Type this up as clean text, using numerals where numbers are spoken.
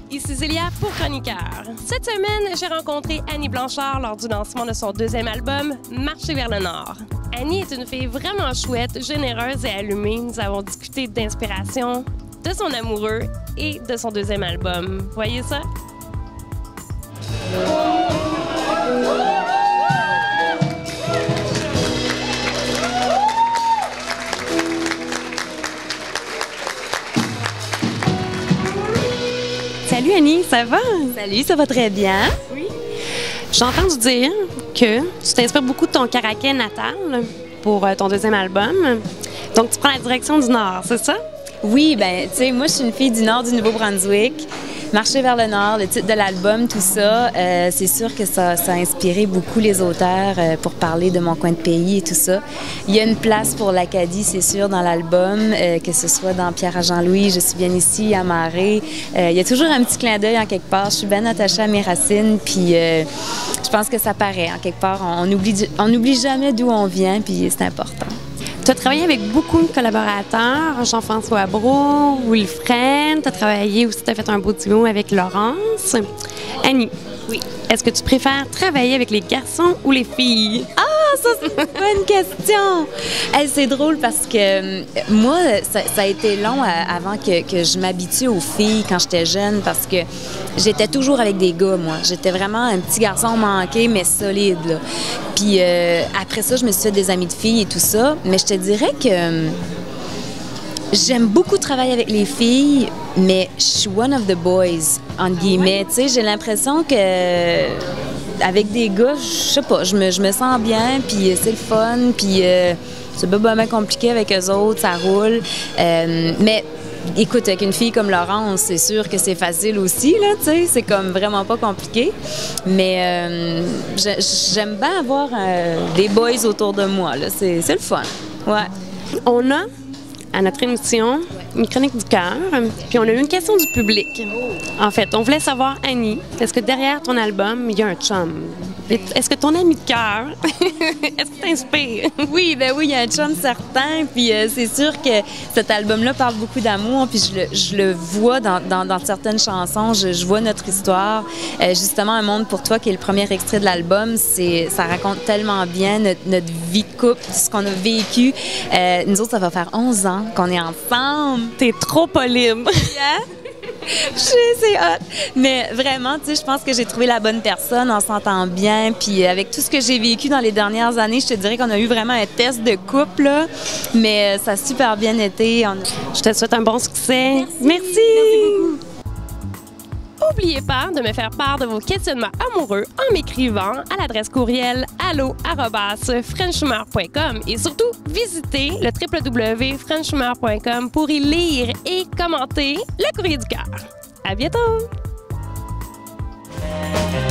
Ici Zélia pour Chroniqueur. Cette semaine, j'ai rencontré Annie Blanchard lors du lancement de son deuxième album, Marcher vers le Nord. Annie est une fille vraiment chouette, généreuse et allumée. Nous avons discuté d'inspiration, de son amoureux et de son deuxième album. Voyez ça? Salut Annie, ça va? Salut, ça va très bien. Oui. J'ai entendu dire que tu t'inspires beaucoup de ton Caraquet natal pour ton deuxième album. Donc, tu prends la direction du Nord, c'est ça? Oui, ben, tu sais, moi, je suis une fille du Nord du Nouveau-Brunswick. Marcher vers le Nord, le titre de l'album, tout ça, c'est sûr que ça a inspiré beaucoup les auteurs pour parler de mon coin de pays et tout ça. Il y a une place pour l'Acadie, c'est sûr, dans l'album, que ce soit dans Pierre à Jean-Louis, Je suis bien ici, à Marée. Il y a toujours un petit clin d'œil en quelque part. Je suis bien attachée à mes racines, puis je pense que ça paraît en quelque part. On n'oublie jamais d'où on vient, puis c'est important. Tu as travaillé avec beaucoup de collaborateurs, Jean-François Brault, Wilfred, tu as travaillé aussi, tu as fait un beau duo avec Laurence. Annie, oui. Est-ce que tu préfères travailler avec les garçons ou les filles? Ah, ça, c'est une bonne question! Hey, c'est drôle parce que moi, ça a été long avant que je m'habitue aux filles quand j'étais jeune parce que j'étais toujours avec des gars, moi. J'étais vraiment un petit garçon manqué, mais solide, là. Puis après ça, je me suis fait des amis de filles et tout ça. Mais je te dirais que j'aime beaucoup travailler avec les filles, mais je suis one of the boys, entre guillemets. Tu sais, j'ai l'impression que avec des gars, je sais pas, je me sens bien, puis c'est le fun, puis c'est pas vraiment compliqué avec eux autres, ça roule. Mais écoute, avec une fille comme Laurence, c'est sûr que c'est facile aussi, là, tu sais, c'est comme vraiment pas compliqué. Mais j'aime bien avoir des boys autour de moi, là, c'est le fun, ouais. On a, à notre émission, une chronique du cœur, puis on a eu une question du public. En fait, on voulait savoir, Annie, est-ce que derrière ton album, il y a un chum? Est-ce que ton ami de cœur, est-ce que t'inspire? Oui, ben oui, il y a un chum certain, puis c'est sûr que cet album-là parle beaucoup d'amour, puis je le vois dans certaines chansons, je vois notre histoire. Justement, Un monde pour toi, qui est le premier extrait de l'album, ça raconte tellement bien notre vie de couple, ce qu'on a vécu. Nous autres, ça va faire 11 ans qu'on est ensemble. T'es trop pas libre. Yeah. C'est hot. Mais vraiment, tu sais, je pense que j'ai trouvé la bonne personne, on s'entend bien. Puis avec tout ce que j'ai vécu dans les dernières années, je te dirais qu'on a eu vraiment un test de couple, là. Mais ça a super bien été. Je te souhaite un bon succès. Merci. Merci beaucoup. N'oubliez pas de me faire part de vos questionnements amoureux en m'écrivant à l'adresse courriel allo@frenchhumeur.com et surtout visitez le www.frenchhumeur.com pour y lire et commenter le courrier du cœur. À bientôt!